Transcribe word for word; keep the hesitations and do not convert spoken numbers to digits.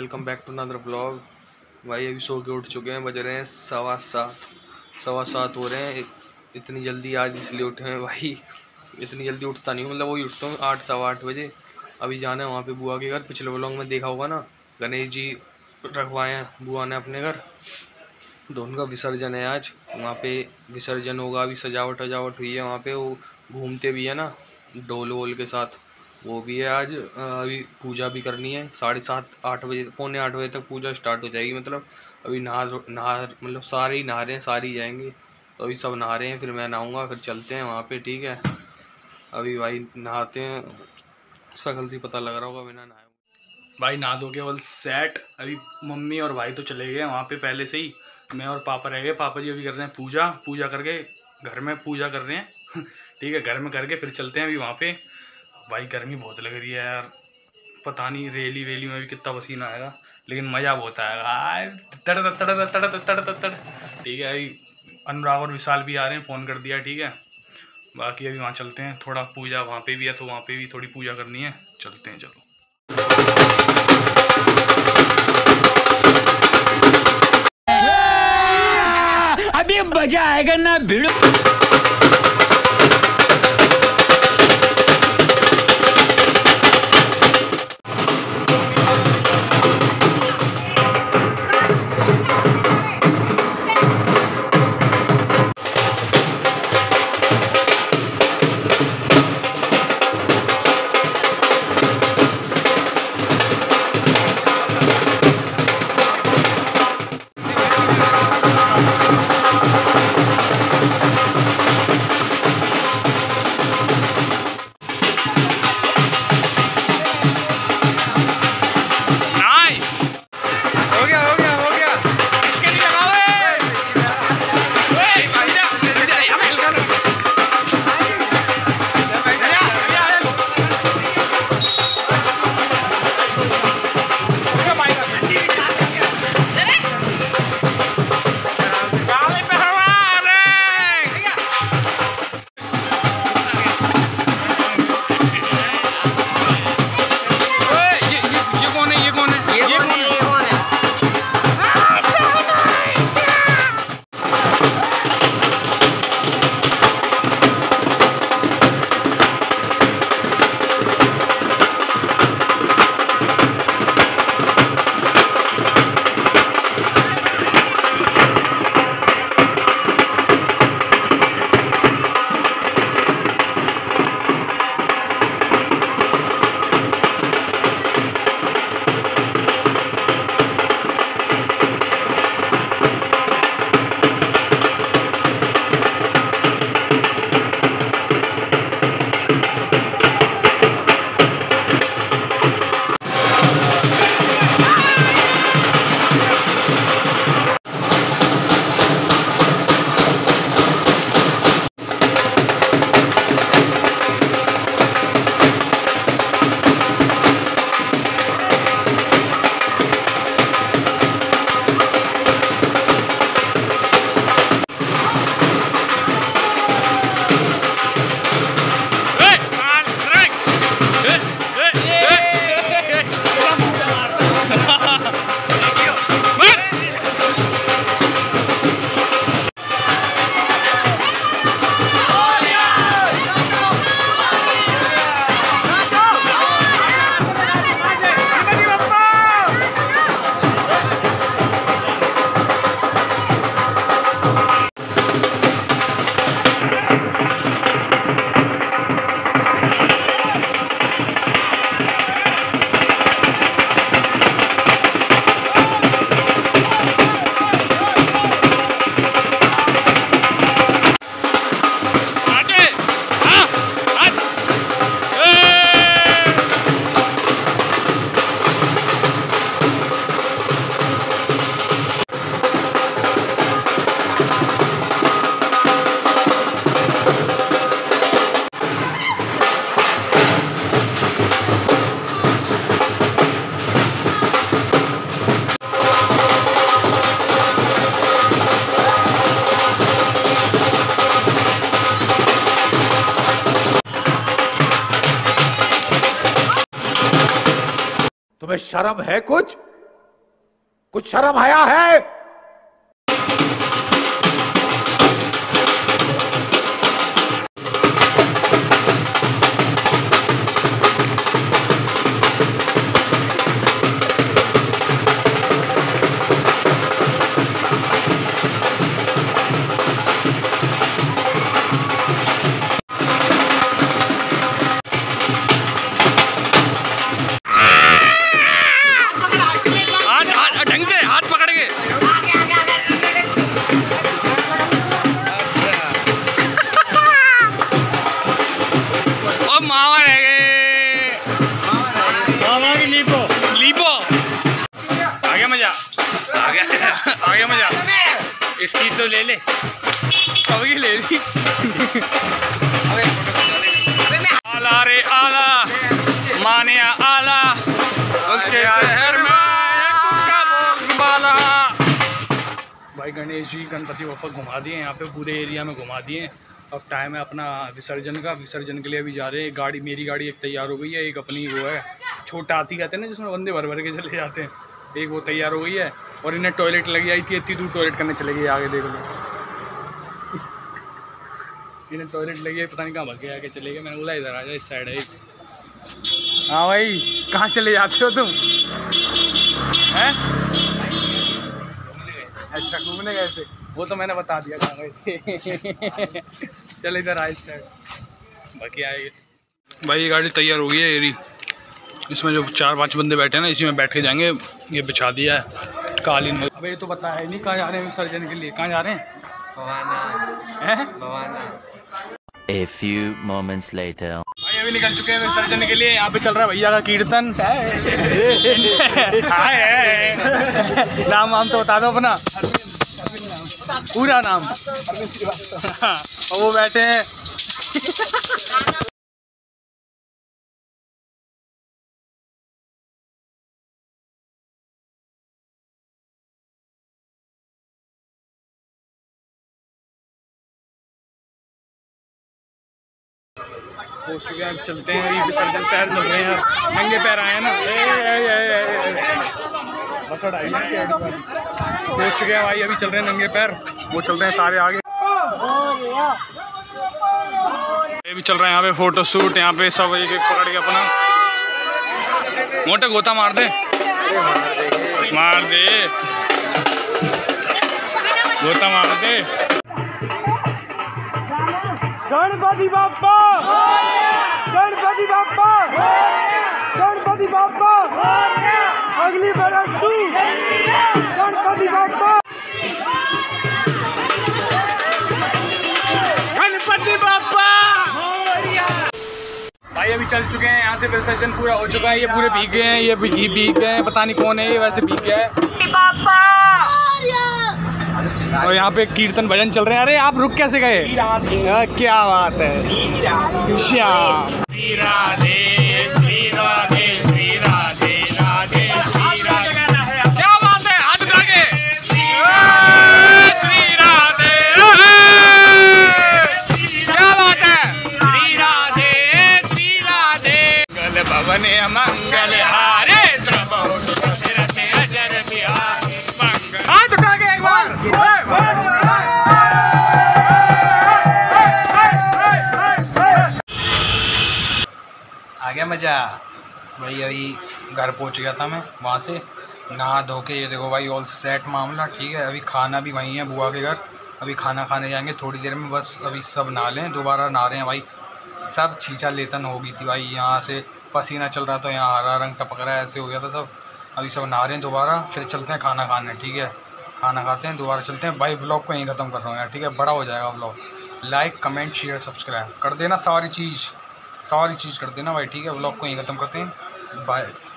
Welcome back to another blog. भाई अभी सो के उठ चुके हैं, बज रहे हैं सवा सात सवा सात हो रहे हैं। इतनी जल्दी आज इसलिए उठे हैं भाई, इतनी जल्दी उठता नहीं हूँ, मतलब वही उठता हूँ आठ सवा आठ बजे। अभी जाना है वहाँ पे बुआ के घर। पिछले ब्लॉग में देखा होगा ना, गणेश जी रखवाए हैं बुआ ने अपने घर, तो उनका विसर्जन है आज। वहाँ पे विसर्जन होगा, अभी सजावट वजावट हुई है वहाँ पे, वो घूमते भी है ना डोल वोल के साथ, वो भी है आज। अभी पूजा भी करनी है, साढ़े सात आठ बजे पौने आठ बजे तक पूजा स्टार्ट हो जाएगी। मतलब अभी नहा नहा मतलब सारे ही नहा रहे हैं, सारे ही जाएंगे, तो अभी सब नहा रहे हैं, फिर मैं नहाऊंगा, फिर चलते हैं वहाँ पे। ठीक है, अभी भाई नहाते हैं, शकल से पता लग रहा होगा बिना नहाए। भाई नहा धो के बल सेट। अभी मम्मी और भाई तो चले गए वहाँ पे पहले से ही, मैं और पापा रह गए। पापा जी अभी कर रहे हैं पूजा पूजा करके, घर में पूजा कर रहे हैं ठीक है, घर में करके फिर चलते हैं अभी वहाँ पे। भाई गर्मी बहुत लग रही है यार, पता नहीं रैली वैली में भी कितना पसीना आएगा, लेकिन मज़ा बहुत आएगा। तड़ तड़ तड़ तड़ तड़ तड़। ठीक है, अभी अनुराग और विशाल भी आ रहे हैं, फ़ोन कर दिया। ठीक है, बाकी अभी वहाँ चलते हैं, थोड़ा पूजा वहाँ पे भी है तो वहाँ पे भी थोड़ी पूजा करनी है, चलते हैं। चलो अभी मजा आएगा ना भिड़ो। तुम्हें शर्म है कुछ? कुछ शर्म आया है? आ गया मजा। इसकी तो ले ले, सबकी ले ली। आला रे आला मानिया आला शहर में बाला। भाई गणेश जी गणपति बप्पा घुमा दिए यहाँ पे, पूरे एरिया में घुमा दिए। अब टाइम है अपना विसर्जन का। विसर्जन के लिए अभी जा रहे हैं। गाड़ी मेरी गाड़ी एक तैयार हो गई है, एक अपनी वो है छोटा हाथी कहते हैं ना जिसमें बंदे भर भर के चले जाते हैं, एक वो तैयार हो गई है। और इन्हें टॉयलेट लगी आई थी, इतनी दूर टॉयलेट करने चले गए। आगे देख लो इन्हें टॉयलेट लगी है, पता नहीं कहाँ भाग के आके चले गए। मैंने बोला इधर आ जाए, इस साइड है। हाँ भाई कहाँ चले जाते हो तुम? हैं? अच्छा घूमने गए थे, वो तो मैंने बता दिया कहाँ गए थे। चल इधर आए इस साइड, बाकी आएंगे। भाई ये गाड़ी तैयार हो गई है येरी। इसमें जो चार पांच बंदे बैठे हैं ना, इसी में बैठ के जाएंगे। ये बिछा दिया है कालीन। अबे ये तो पता है नहीं कहाँ जा रहे हैं विसर्जन के लिए। कहाँ जा रहे हैं? भवाना। हैं? Bawana. A few moments later. भाई अभी निकल चुके हैं विसर्जन के लिए। यहाँ पे चल रहा है भैया का कीर्तन। नाम वाम तो बता दो अपना पूरा नाम। और वो बैठे हैं पहुँच चुके हैं। अब चलते हैं अभी विसर्जन। पैर चल रहे हैं, नंगे पैर आए हैं ना। ए, ए, ए, ए, ए। बस हटाइए पहुँच चुके हैं भाई। अभी चल रहे हैं नंगे पैर, वो चल रहे हैं सारे आगे। ये भी चल रहे हैं यहाँ पे फोटो शूट। यहाँ पे सब एक एक पकड़ के अपना मोटे गोता मार दे, मार दे गोता मार दे। गणपति बाप्पा, गणपति बाप्पा, गणपति बाप्पा, अगली बरस तू गणपति बाप्पा, गणपति बाप्पा। भाई अभी चल चुके हैं यहाँ से। विसर्जन पूरा हो चुका है। ये पूरे भीग गए हैं, ये भीग गए हैं, पता नहीं कौन है ये, वैसे भीग गया है बाप्पा। और यहाँ पे कीर्तन भजन चल रहे हैं। अरे आप रुक कैसे गए? क्या बात है। श्याम श्री राधे श्री राधे श्री राधे राधे श्री राधे। क्या बात है, हाथ उठा के श्री राधे। क्या बात है, श्री राधे श्री राधे। मंगल भवन मंगल हारे अजर बिहारी। हाथ उठा के एक बार। आ गया मजा। भाई अभी घर पहुंच गया था मैं, वहाँ से नहा धो के। ये देखो भाई ऑल सेट मामला, ठीक है। अभी खाना भी वहीं है बुआ के घर। अभी खाना खाने जाएंगे थोड़ी देर में। बस अभी सब नहा लें, दोबारा नहा रहे हैं भाई। सब छींचा लेतन हो गई थी भाई, यहाँ से पसीना चल रहा था, यहाँ हरा रंग टपक रहा है, ऐसे हो गया था सब। अभी सब नहा रहे हैं दोबारा, फिर चलते हैं खाना खाने, ठीक है। खाना खाते हैं दोबारा चलते हैं भाई। व्लॉग को यहीं ख़त्म कर रहा हूँ यार, ठीक है। बड़ा हो जाएगा vlog. Like comment share subscribe कर देना, सारी चीज़ सारी चीज़ कर देना भाई, ठीक है। व्लॉग को यहीं ख़त्म करते हैं, बाय।